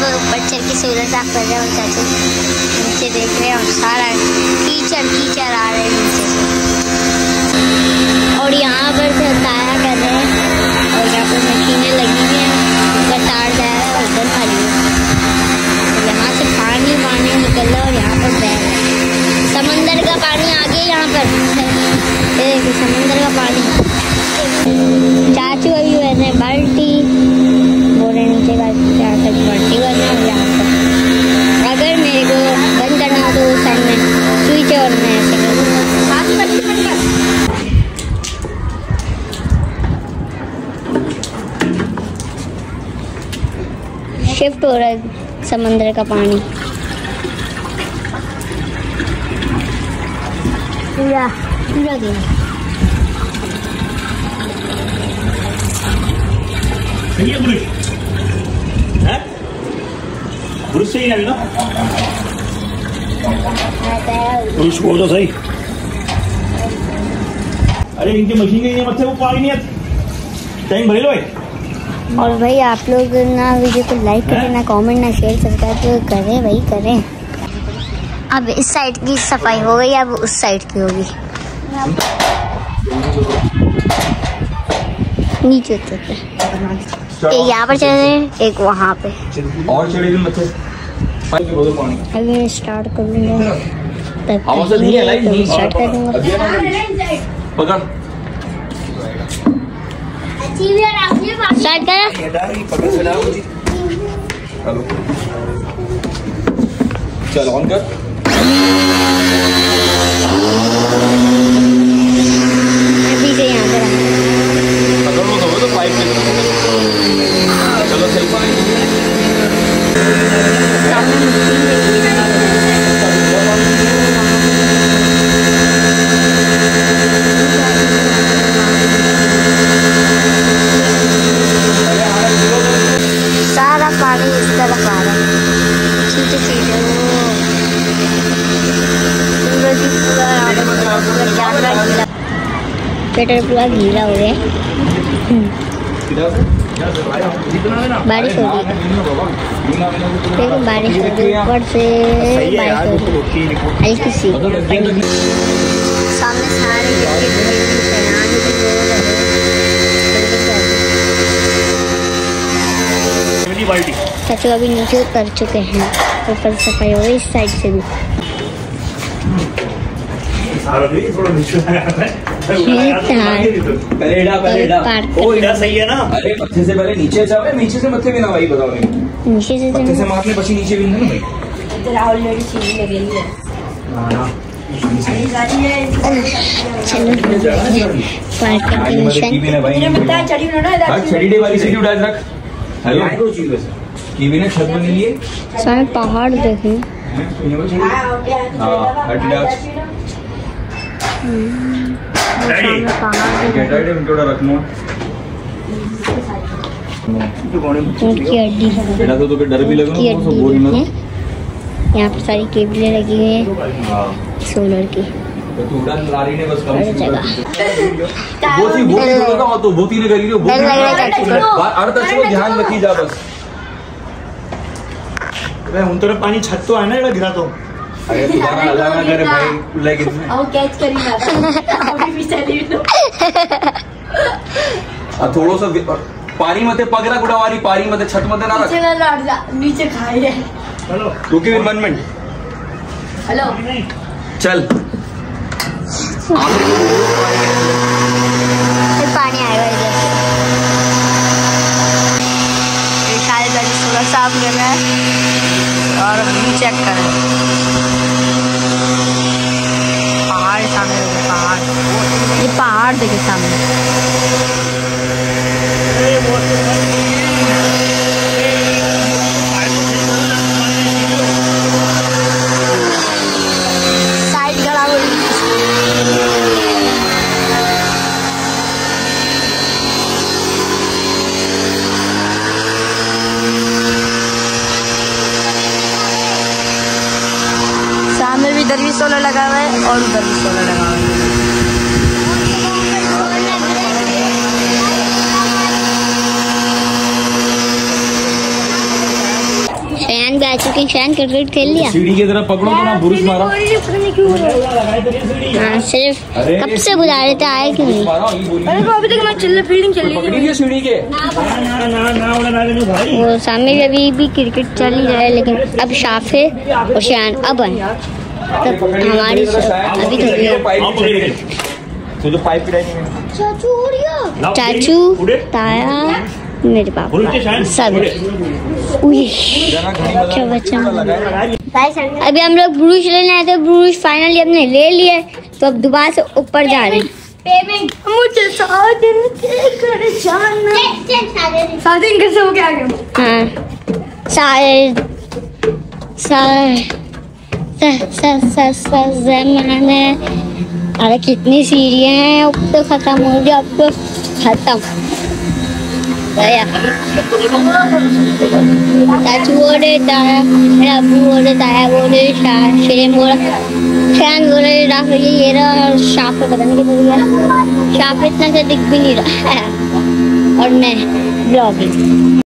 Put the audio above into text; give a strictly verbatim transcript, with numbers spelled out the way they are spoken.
ऊपर चढ़ के सोलर साफ कर रहे हैं और चाचू नीचे देख रहे हैं और सारा कीचड़ कीचड़ आ रहे हैं नीचे से। और यहाँ पर से ताया कर रहे हैं और यहाँ पर मशीनें लगी हुई हैं, ऊपर तार जा रहा है और उधर खाली है। यहाँ से पानी पानी निकल रहा है और यहाँ पर बह रहा है। समंदर का पानी आ गया यहाँ पर, देखो समंदर का पानी। चाचू अभी वैसे बाल्टी बोरे नीचे का यहाँ तक बाल्टी करना है। यहाँ पर अगर मेरे को बंद करना हो तो उस साइड में स्विच है और मैं ऐसे करूँगा। शिफ्ट हो रहा है समंदर का पानी पूरा पूरा गया। सही है पुरुष, हैं? पुरुष सही है ना? पुरुष को तो सही। अरे इनकी मशीन नहीं है, मतलब वो पानी नहीं आती। टाइम भरे लो भाई। और भाई आप लोग ना वीडियो को लाइक करें, ना कमेंट, ना शेयर, सब्सक्राइब करें भाई करें। अब इस साइड की सफाई हो गई, अब उस साइड की होगी। नीचे उतरते एक यहाँ पर चल रहे हैं, एक वहाँ पे और चढ़ेगी बच्चे। अभी मैं स्टार्ट करूँगा तब आवाज़ नहीं है, लाइट नहीं स्टार्ट करूँगा। पकड़ स्टार्ट कर। चल ऑन कर। अभी से यहाँ पर पकड़ लो तो तो पाइप में चलो सही पानी। सारा पानी इस तरफ आ रहा है, सीधे सीधे सूरज पूरा जानवर गीला, पेटर पूरा गीला हो गया। बारिश हो रही है, देखो बारिश हो रही है, ऊपर से बारिश हो रही है हल्की सी। सामने सारे चाचू अभी नीचे उतर चुके हैं, ऊपर सफाई हो गई इस साइड से भी। सही है ना? अरे पत्ते से पहले नीचे जाओ, नीचे से मत्थे भी ना भाई बताओ। नीचे से पत्ते से मारने पछी नीचे भी ना भाई। हेलो कीवी ने छत बनी है, सामने पहाड़ देखें। बेटा तो तो डर भी लग रहा है। यहाँ पर सारी केबलें लगी हुई हैं सोलर की। लारी ने बस जगह वो थी वो लगा तो वो तीन करी डर लग रहा है चाचू को। अर्थ अच्छे ध्यान रखी जा बस। उन तरफ पानी छत तो है ना, गिरा तो। अरे तुम्हारा अल्लाह ना करे भाई, लेकिन आओ कैच करी ना अभी भी चली लो। अब थोड़ा सा पानी मते पगरा गुड़ावारी पानी मते छत मते ना रख। नीचे ना लड़ जा, नीचे खाई है। चलो रुके भी वन मिनट। हेलो चल पानी आएगा इधर। पूरा साफ कर रहा है और व्यू चेक कर रहा है। पहाड़ सामने, पहाड़, ये पहाड़ देखे सामने। साइड खड़ा हो सामने भी, इधर भी सोलर लगा हुआ है और उधर भी सोलर लगा हुआ है। लेकिन शायद क्रिकेट खेल लिया। सीढ़ी की तरफ पकड़ो तो ना बुरुश मारा। हाँ सिर्फ कब से बुला रहे थे, आए क्यों नहीं? अरे अभी तक मैं चिल्ला फील्डिंग चल रही है सीढ़ी के। वो सामने भी अभी भी क्रिकेट चल ही रहा है, लेकिन अब शाफे और शान अब है तब हमारी अभी तो जो पाइप चाचू ताया मेरे पापा सब। क्या बच्चा। अभी हम लोग ब्रूश लेने आए थे, ब्रूश फाइनली हमने ले लिए, तो अब दोबारा से ऊपर जा रहे हैं। मुझे सात दिन के घर जाना। सात दिन कैसे हो गया? हाँ सारे सारे जमाने। अरे कितनी सीढ़ियाँ हैं, अब तो खत्म हो गया, अब तो खत्म गया। चाचू बोल रहे ताया, मेरा अबू बोल रहे ताया बोल रहे, शेरेन बोल रहा, शान बोल रहे राफ ये रहा, और शाफ को पता नहीं किधर गया। शाफ इतना से दिख भी नहीं रहा है। और मैं ब्लॉगिंग